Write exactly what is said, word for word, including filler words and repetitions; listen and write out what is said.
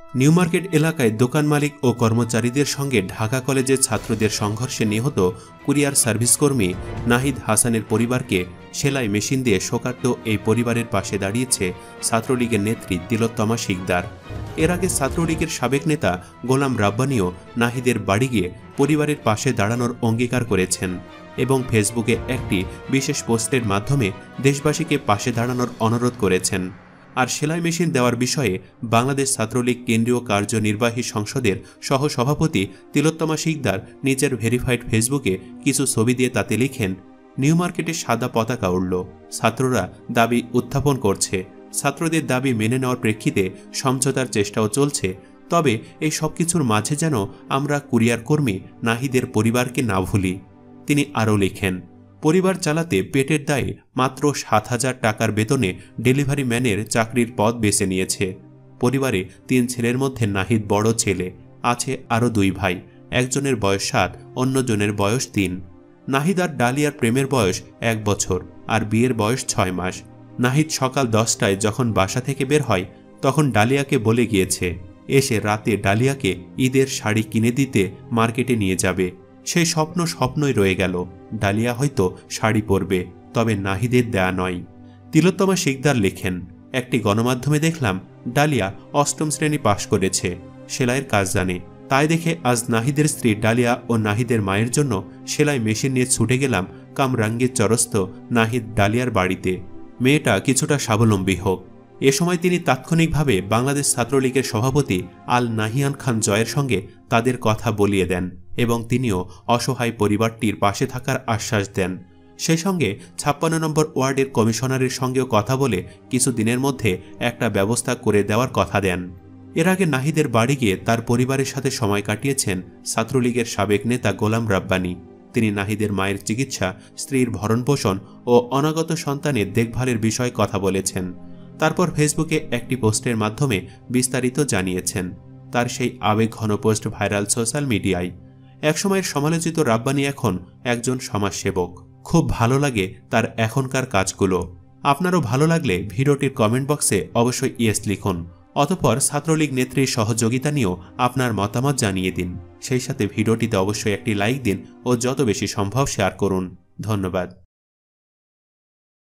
New market এলাকায় দোকান মালিক ও কর্মচারীদের সঙ্গে ঢাকা কলেজের ছাত্রদের সংঘর্ষে নিহত কুরিয়ার সার্ভিস কর্মী নাহিদ হাসানের পরিবারকে সেলাই মেশিন দিয়ে শোকার্ত এই পরিবারের পাশে দাঁড়িয়েছে ছাত্রলীগের নেত্রী তিলোত্তমা শিকদার। এর আগে ছাত্রলীগের সাবেক নেতা গোলাম রাব্বানীও নাহিদের বাড়ি গিয়ে পরিবারের পাশে দাঁড়ানোর অঙ্গীকার করেছেন এবং ফেসবুকে একটি বিশেষ পোস্টের মাধ্যমে দেশবাসীকে পাশে দাঁড়ানোর অনুরোধ করেছেন। আর সেলাই মেশিন দেওয়ার বিষয়ে বাংলাদেশ ছাত্রলীগ কেন্দ্রীয় কার্যনির্বাহী সংসদের সহসভাপতি তিলোত্তমা শিকদার নিজের ভেরিফাইড ফেসবুকে কিছু ছবি দিয়ে তাতে লিখেন, নিউ মার্কেটে সাদা পতাকা উড়ল, ছাত্ররা দাবি উত্থাপন করছে, ছাত্রদের দাবি মেনে নেওয়ার প্রেক্ষিতে সমঝোতার চেষ্টাও চলছে, তবে এই সব কিছুর মাঝে যেন আমরা কুরিয়ার কর্মী নাহিদের পরিবারকে না ভুলি। তিনি আরও লিখেন, পরিবার চালাতে পেটের দায়ে মাত্র সাত হাজার টাকার বেতনে ডেলিভারি ম্যানের চাকরির পদ বেছে নিয়েছে। পরিবারে তিন ছেলের মধ্যে নাহিদ বড় ছেলে, আছে আরও দুই ভাই, একজনের বয়স সাত, অন্যজনের বয়স তিন। নাহিদ আর ডালিয়ার প্রেমের বয়স এক বছর আর বিয়ের বয়স ছয় মাস। নাহিদ সকাল দশটায় যখন বাসা থেকে বের হয় তখন ডালিয়াকে বলে গিয়েছে এসে রাতে ডালিয়াকে ঈদের শাড়ি কিনে দিতে মার্কেটে নিয়ে যাবে। সেই স্বপ্ন স্বপ্নই রয়ে গেল, ডালিয়া হয়তো শাড়ি পরবে, তবে নাহিদের দেয়া নয়। তিলোত্তমা শিকদার লেখেন, একটি গণমাধ্যমে দেখলাম ডালিয়া অষ্টম শ্রেণী পাশ করেছে, সেলাইয়ের কাজ জানে, তাই দেখে আজ নাহিদের স্ত্রী ডালিয়া ও নাহিদের মায়ের জন্য সেলাই মেশিন নিয়ে ছুটে গেলাম কামরাঙ্গীর চরস্থ নাহিদ ডালিয়ার বাড়িতে, মেয়েটা কিছুটা স্বাবলম্বী হোক। এ সময় তিনি তাৎক্ষণিকভাবে বাংলাদেশ ছাত্রলীগের সভাপতি আল নাহিয়ান খান জয়ের সঙ্গে তাদের কথা বলিয়ে দেন এবং তিনিও অসহায় পরিবারটির পাশে থাকার আশ্বাস দেন। সেই সঙ্গে ছাপ্পান্ন নম্বর ওয়ার্ডের কমিশনারের সঙ্গেও কথা বলে কিছু দিনের মধ্যে একটা ব্যবস্থা করে দেওয়ার কথা দেন। এর আগে নাহিদের বাড়ি গিয়ে তার পরিবারের সাথে সময় কাটিয়েছেন ছাত্রলীগের সাবেক নেতা গোলাম রাব্বানী। তিনি নাহিদের মায়ের চিকিৎসা, স্ত্রীর ভরণপোষণ ও অনাগত সন্তানের দেখভালের বিষয়ে কথা বলেছেন। তারপর ফেসবুকে একটি পোস্টের মাধ্যমে বিস্তারিত জানিয়েছেন। তার সেই আবেগঘন পোস্ট ভাইরাল সোশ্যাল মিডিয়ায়। একসময়ের সমালোচিত রাব্বানী এখন একজন সমাজসেবক। খুব ভালো লাগে তার এখনকার কাজগুলো। আপনারও ভালো লাগলে ভিডিওটির কমেন্ট বক্সে অবশ্যই ইয়েস লিখুন। অতঃপর ছাত্রলীগ নেত্রীর সহযোগিতা নিয়েও আপনার মতামত জানিয়ে দিন। সেই সাথে ভিডিওটিতে অবশ্যই একটি লাইক দিন ও যত বেশি সম্ভব শেয়ার করুন। ধন্যবাদ।